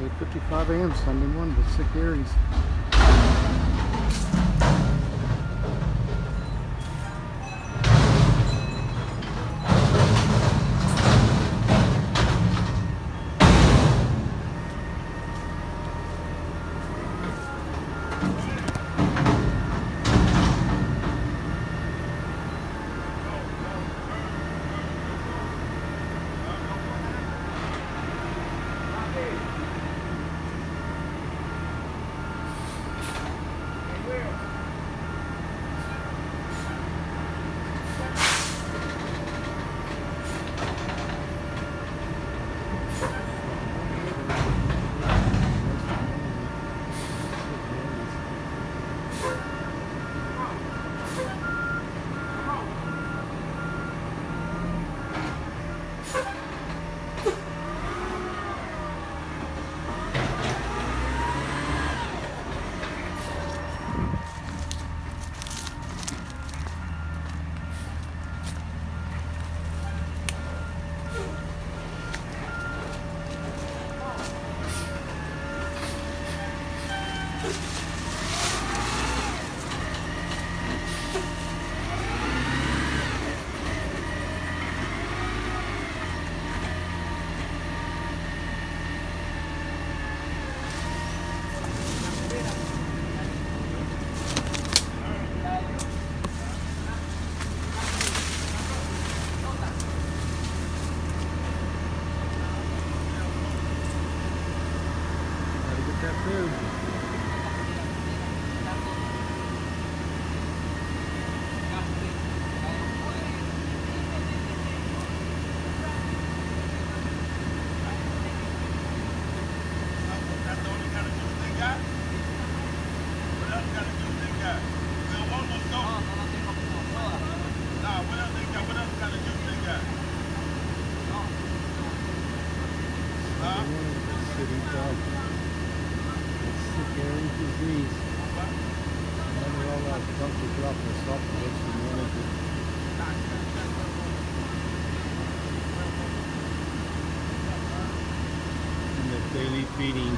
8:55 a.m. Sunday morning with Sickharry's. Sickharry disease. And then all that junk we drop in the salt and makes the manager. And the daily feeding.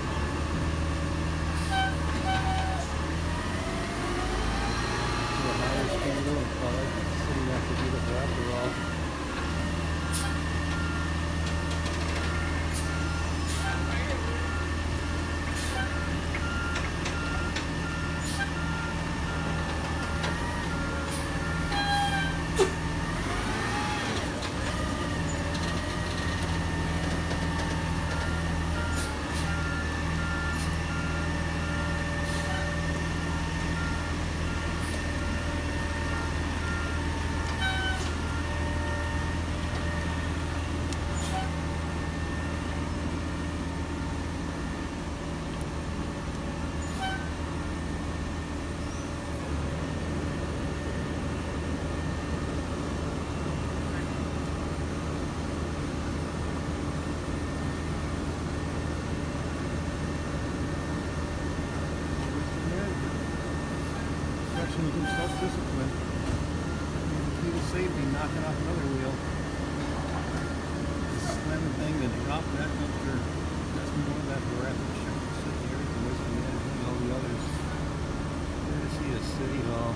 The highest candle and color sitting after beautiful after all. Some self-discipline. The key to safety, knocking off another wheel. The slamming thing that dropped that dumpster. That's more of that harassment shit. Sickharry and waste management and all the others. Here to see a city hall.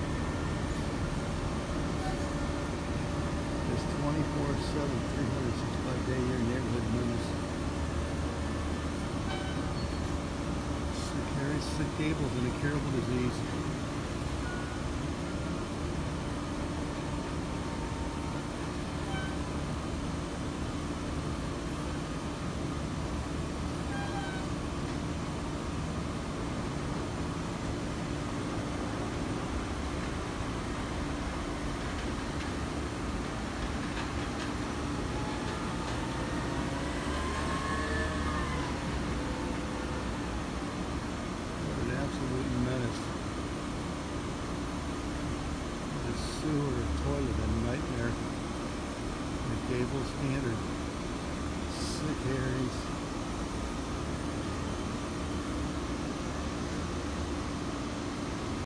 This 24/7, 365-day-a-year neighborhood menace. Sickharry, sick cables, and a curable disease. Sewer, toilet, a nightmare. The cable standard. Sickharry's.